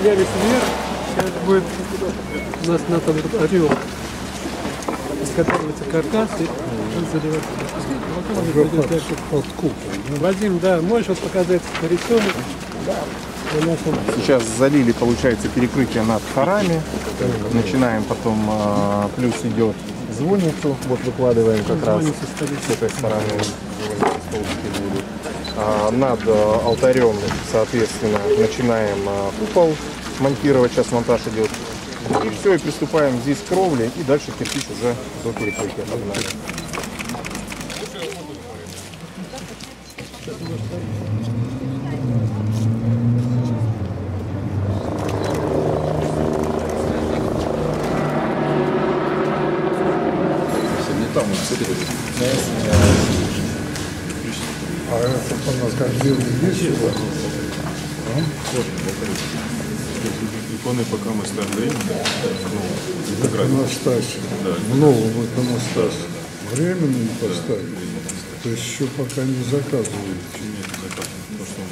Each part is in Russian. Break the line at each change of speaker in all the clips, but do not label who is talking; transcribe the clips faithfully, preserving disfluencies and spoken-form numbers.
поднялись вверх, сейчас будет у нас на там вот орел. Изготавливается каркас и заливается. Вадим, да, можешь вот показать рисунок?
Сейчас залили, получается, перекрытие над хорами. Начинаем потом, э, плюс идет звонницу, вот выкладываем как раз с этой стороны. А, над э, алтарем, соответственно, начинаем э, купол монтировать, сейчас монтаж идет. И все, и приступаем здесь к кровле, и дальше кирпич уже до перекрытия погнали.
А это у нас как делали есть сюда?
Иконы пока мы ставим
Иконостас. В новом иконостас. Временно не поставили. То есть еще пока не заказываете.
Нет, заказ. То, что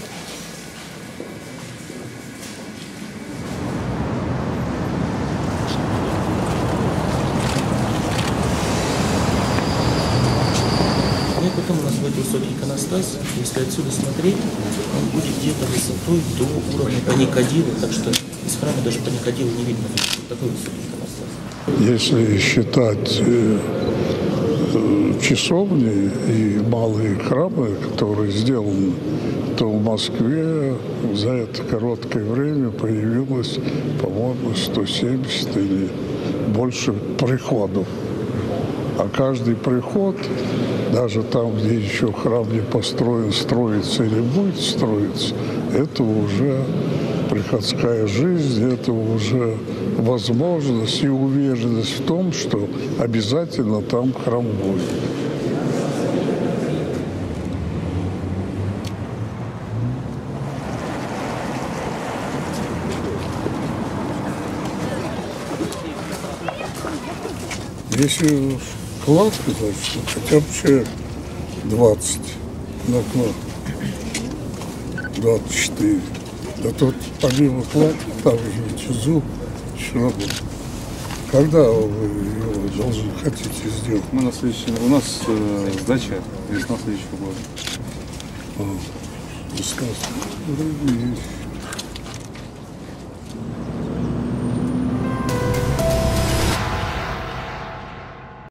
Ну и потом у нас будет высокий иконостас. Если отсюда смотреть, он будет где-то высотой до уровня паникадила, так что из храма даже паникадила не видно. Такой высокий иконостас.
Если считать э, э, часовни и малые храмы, которые сделаны, то в Москве за это короткое время появилось, по-моему, сто семьдесят или больше приходов. А каждый приход, даже там, где еще храм не построен, строится или будет строиться, это уже приходская жизнь, это уже возможность и уверенность в том, что обязательно там храм будет. Если кладка, значит, хотя бы человек двадцать на кладку, двадцать четыре. Да тут помимо кладки, там же внизу еще работа. Когда вы его должны, хотите сделать?
мы на следующий, у нас э, сдача весна следующего года.
А, весна, вроде есть.